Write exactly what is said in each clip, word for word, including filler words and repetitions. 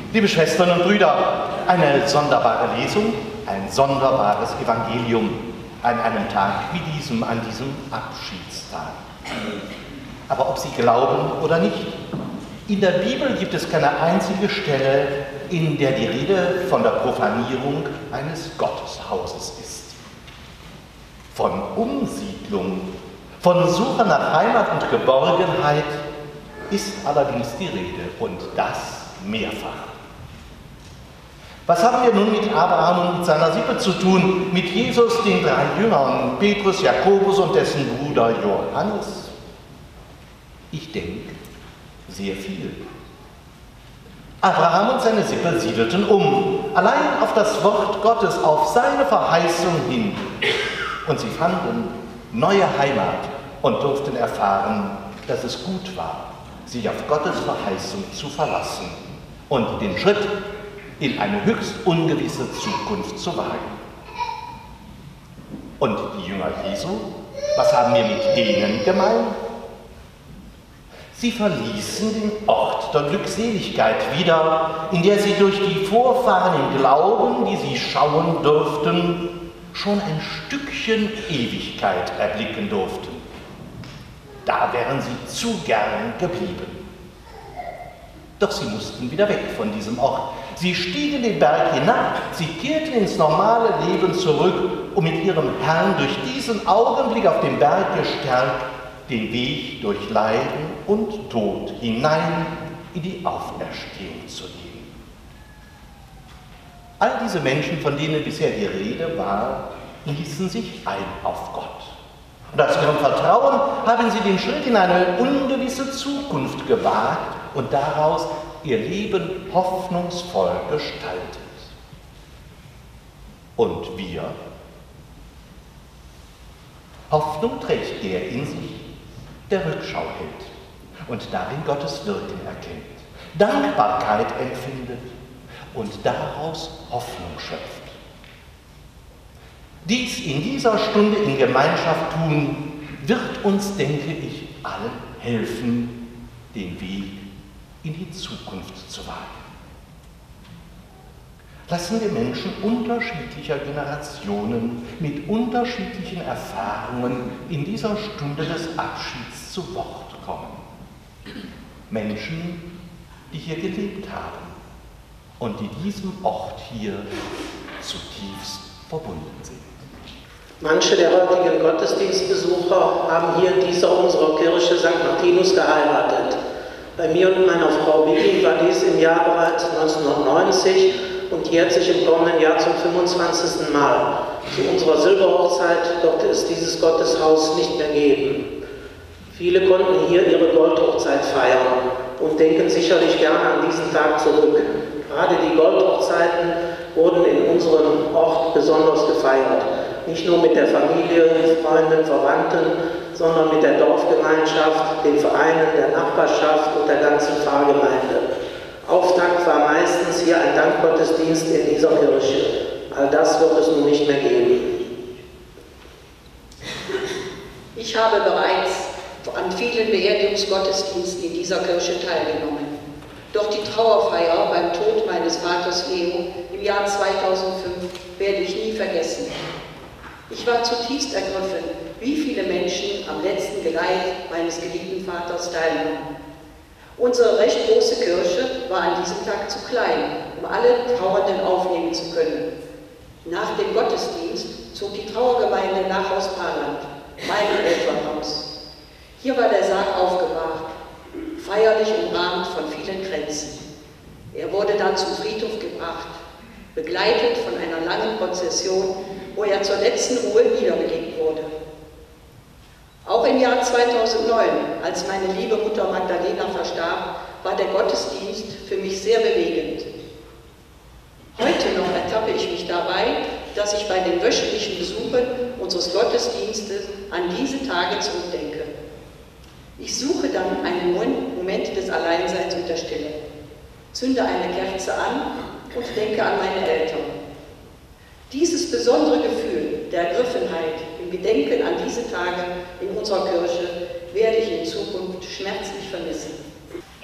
Liebe Schwestern und Brüder, eine sonderbare Lesung, ein sonderbares Evangelium an einem Tag wie diesem, an diesem Abschiedstag. Aber ob Sie glauben oder nicht, in der Bibel gibt es keine einzige Stelle, in der die Rede von der Profanierung eines Gotteshauses ist. Von Umsiedlung, von Suche nach Heimat und Geborgenheit ist allerdings die Rede, und das mehrfach. Was haben wir nun mit Abraham und mit seiner Sippe zu tun, mit Jesus, den drei Jüngern, Petrus, Jakobus und dessen Bruder Johannes? Ich denke, sehr viel. Abraham und seine Sippe siedelten um, allein auf das Wort Gottes, auf seine Verheißung hin. Und sie fanden neue Heimat und durften erfahren, dass es gut war, sich auf Gottes Verheißung zu verlassen und den Schritt in eine höchst ungewisse Zukunft zu wagen. Und die Jünger Jesu, was haben wir mit denen gemein? Sie verließen den Ort der Glückseligkeit wieder, in der sie durch die Vorfahren im Glauben, die sie schauen durften, schon ein Stückchen Ewigkeit erblicken durften. Da wären sie zu gern geblieben. Doch sie mussten wieder weg von diesem Ort. Sie stiegen den Berg hinab, sie kehrten ins normale Leben zurück, um mit ihrem Herrn durch diesen Augenblick auf dem Berg gestärkt den Weg durch Leiden und Tod hinein in die Auferstehung zu gehen. All diese Menschen, von denen bisher die Rede war, ließen sich ein auf Gott. Und aus ihrem Vertrauen haben sie den Schritt in eine ungewisse Zukunft gewagt und daraus ihr Leben hoffnungsvoll gestaltet. Und wir? Hoffnung trägt der in sich, der Rückschau hält und darin Gottes Wirken erkennt, Dankbarkeit empfindet und daraus Hoffnung schöpft. Dies in dieser Stunde in Gemeinschaft tun, wird uns, denke ich, allen helfen, den Weg in die Zukunft zu wagen. Lassen wir Menschen unterschiedlicher Generationen mit unterschiedlichen Erfahrungen in dieser Stunde des Abschieds zu Wort kommen. Menschen, die hier gelebt haben und die diesem Ort hier zutiefst verbunden sind. Manche der heutigen Gottesdienstbesucher haben hier in dieser unserer Kirche Sankt Martinus geheiratet. Bei mir und meiner Frau Vivi war dies im Jahr bereits neunzehnhundertneunzig und jährt sich im kommenden Jahr zum fünfundzwanzigsten Mal. Zu unserer Silberhochzeit durfte es dieses Gotteshaus nicht mehr geben. Viele konnten hier ihre Goldhochzeit feiern und denken sicherlich gerne an diesen Tag zurück. Gerade die Goldhochzeiten wurden in unserem Ort besonders gefeiert. Nicht nur mit der Familie, Freunden, Verwandten, sondern mit der Dorfgemeinschaft, den Vereinen, der Nachbarschaft und der ganzen Pfarrgemeinde. Auftakt war meistens hier ein Dankgottesdienst in dieser Kirche. All das wird es nun nicht mehr geben. Ich habe bereits an vielen Beerdigungsgottesdiensten in dieser Kirche teilgenommen. Doch die Trauerfeier beim Tod meines Vaters Leo im Jahr zweitausendfünf werde ich nie vergessen. Ich war zutiefst ergriffen, wie viele Menschen am letzten Geleit meines geliebten Vaters teilnahmen. Unsere recht große Kirche war an diesem Tag zu klein, um alle Trauernden aufnehmen zu können. Nach dem Gottesdienst zog die Trauergemeinde nach Haus Paarland, mein Elternhaus. Hier war der Sarg aufgebahrt, feierlich umrahmt von vielen Kränzen. Er wurde dann zum Friedhof gebracht, begleitet von einer langen Prozession, wo er zur letzten Ruhe niedergelegt wurde. Auch im Jahr zweitausendneun, als meine liebe Mutter Magdalena verstarb, war der Gottesdienst für mich sehr bewegend. Heute noch ertappe ich mich dabei, dass ich bei den wöchentlichen Besuchen unseres Gottesdienstes an diese Tage zurückdenke. Ich suche dann einen Moment des Alleinseins und der Stille, zünde eine Kerze an und denke an meine Eltern. Dieses besondere Gefühl der Ergriffenheit im Gedenken an diese Tage in unserer Kirche werde ich in Zukunft schmerzlich vermissen.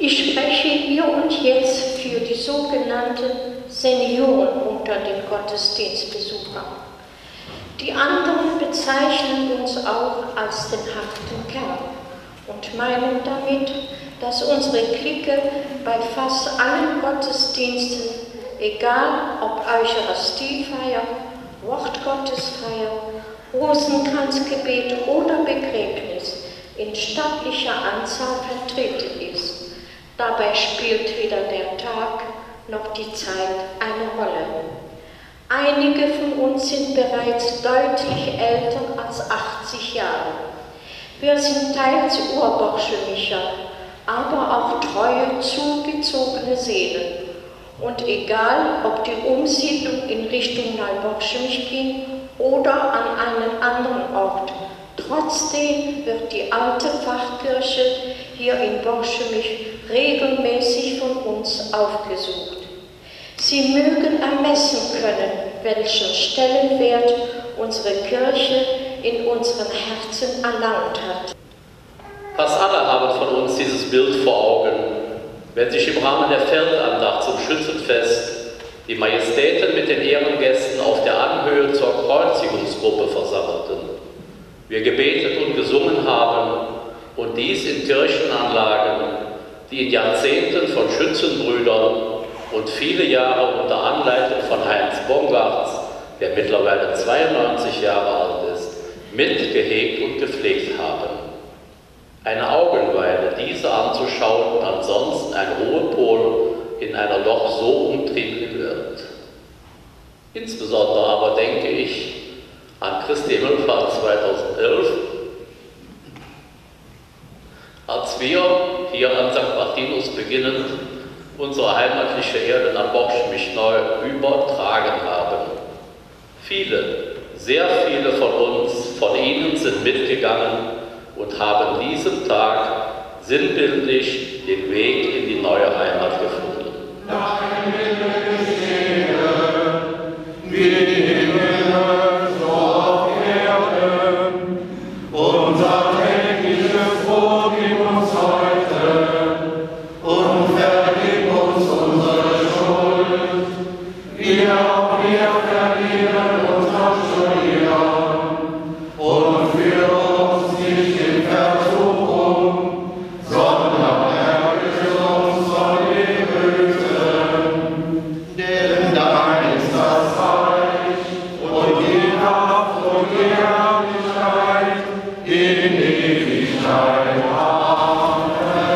Ich spreche hier und jetzt für die sogenannten Senioren unter den Gottesdienstbesuchern. Die anderen bezeichnen uns auch als den harten Kern und meinen damit, dass unsere Clique bei fast allen Gottesdiensten, egal ob Eucharistiefeier, Wortgottesfeier, Rosenkranzgebet oder Begräbnis, in stattlicher Anzahl vertreten ist. Dabei spielt weder der Tag noch die Zeit eine Rolle. Einige von uns sind bereits deutlich älter als achtzig Jahre. Wir sind teils urborchemicher, aber auch treue, zugezogene Seelen. Und egal, ob die Umsiedlung in Richtung Neuborchemich ging oder an einen anderen Ort, trotzdem wird die alte Pfarrkirche hier in Borchemich regelmäßig von uns aufgesucht. Sie mögen ermessen können, welchen Stellenwert unsere Kirche in unseren Herzen erlangt hat. Fast alle haben von uns dieses Bild vor Augen, wenn sich im Rahmen der Feldandacht zum Schützenfest die Majestäten mit den Ehrengästen auf der Anhöhe zur Kreuzigungsgruppe versammelten. Wir gebetet und gesungen haben und dies in Kirchenanlagen, die in Jahrzehnten von Schützenbrüdern und viele Jahre unter Anleitung von Heinz Bongartz, der mittlerweile zweiundneunzig Jahre alt ist, mitgehegt und gepflegt haben. Eine Augenweide, diese anzuschauen und ansonsten ein Ruhepol in einer doch so umtriebenen Welt. Insbesondere aber denke ich an Christi Himmelfahrt zweitausendelf, als wir hier an Sankt Martinus beginnen, unsere heimatliche Erde nach Borchemich neu übertragen haben. Viele, sehr viele von uns, von Ihnen sind mitgegangen und haben diesem Tag sinnbildlich den Weg in die neue Heimat gefunden. Dein Wille geschehe, wie im Himmel, so auf Erden. Unser tägliches Brot gib uns heute und vergib uns unsere Schuld, wie auch wir vergeben unseren Schuldigern. Und führe uns nicht in Versuchung, sondern erlöse uns von dem Bösen. Denn dein ist das Reich und die Kraft und die Herrlichkeit in Ewigkeit. Amen.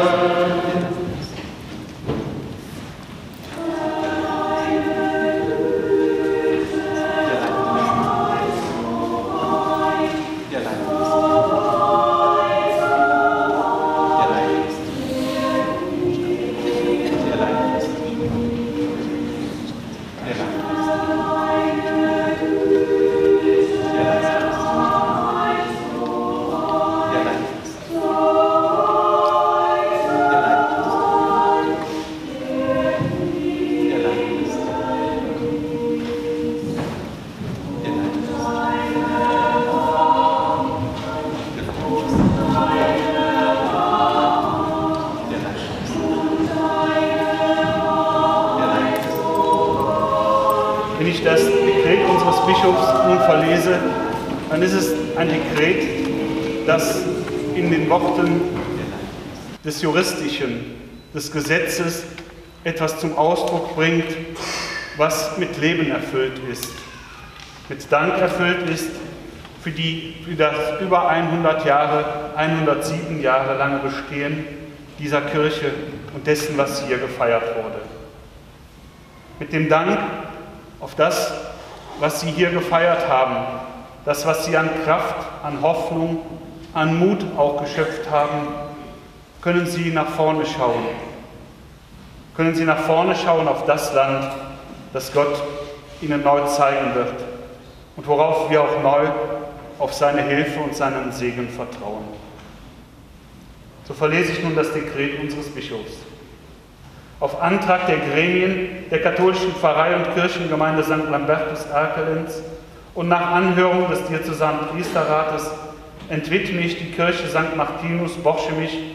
Wenn ich das Dekret unseres Bischofs nun verlese, dann ist es ein Dekret, das in den Worten des Juristischen, des Gesetzes etwas zum Ausdruck bringt, was mit Leben erfüllt ist, mit Dank erfüllt ist für, die, für das über hundert Jahre, hundertsieben Jahre lange Bestehen dieser Kirche und dessen, was hier gefeiert wurde. Mit dem Dank auf das, was Sie hier gefeiert haben, das, was Sie an Kraft, an Hoffnung, an Mut auch geschöpft haben, können Sie nach vorne schauen. Können Sie nach vorne schauen auf das Land, das Gott Ihnen neu zeigen wird und worauf wir auch neu auf seine Hilfe und seinen Segen vertrauen. So verlese ich nun das Dekret unseres Bischofs. Auf Antrag der Gremien der katholischen Pfarrei und Kirchengemeinde Sankt Lambertus Erkelenz und nach Anhörung des Diözesanen Priesterrates entwidme ich die Kirche Sankt Martinus Borchemich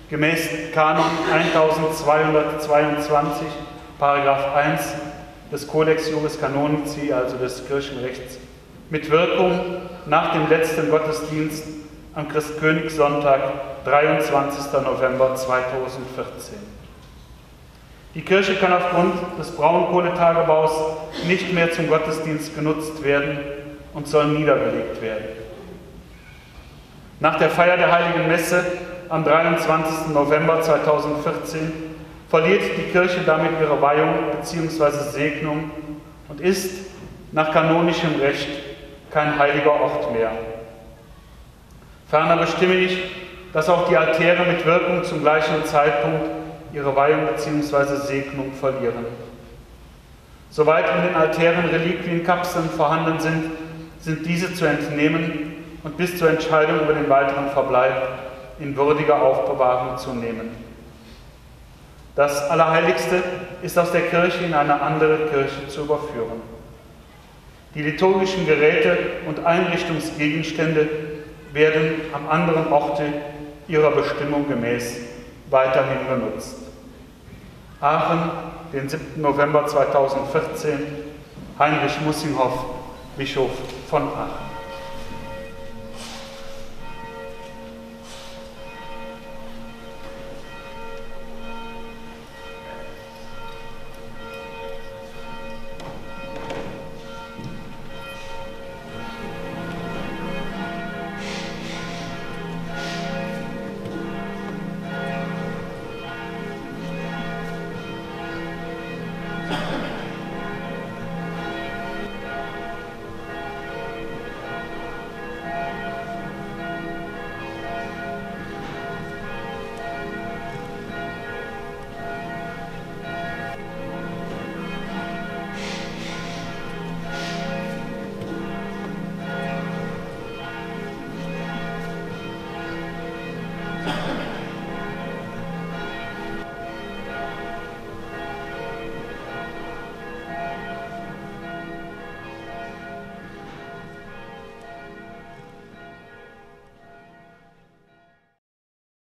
gemäß Kanon eintausendzweihundertzweiundzwanzig, Paragraph eins des Codex Juris Canonici, also des Kirchenrechts, mit Wirkung nach dem letzten Gottesdienst am Christkönigssonntag, dreiundzwanzigster November zweitausendvierzehn. Die Kirche kann aufgrund des Braunkohletagebaus nicht mehr zum Gottesdienst genutzt werden und soll niedergelegt werden. Nach der Feier der Heiligen Messe am dreiundzwanzigsten November zweitausendvierzehn verliert die Kirche damit ihre Weihung bzw. Segnung und ist nach kanonischem Recht kein heiliger Ort mehr. Ferner bestimme ich, dass auch die Altäre mit Wirkung zum gleichen Zeitpunkt ihre Weihung bzw. Segnung verlieren. Soweit in den Altären Reliquienkapseln vorhanden sind, sind diese zu entnehmen und bis zur Entscheidung über den weiteren Verbleib in würdiger Aufbewahrung zu nehmen. Das Allerheiligste ist aus der Kirche in eine andere Kirche zu überführen. Die liturgischen Geräte und Einrichtungsgegenstände werden am anderen Orte ihrer Bestimmung gemäß weiterhin genutzt. Aachen, den siebten November zweitausendvierzehn, Heinrich Mussinghoff, Bischof von Aachen.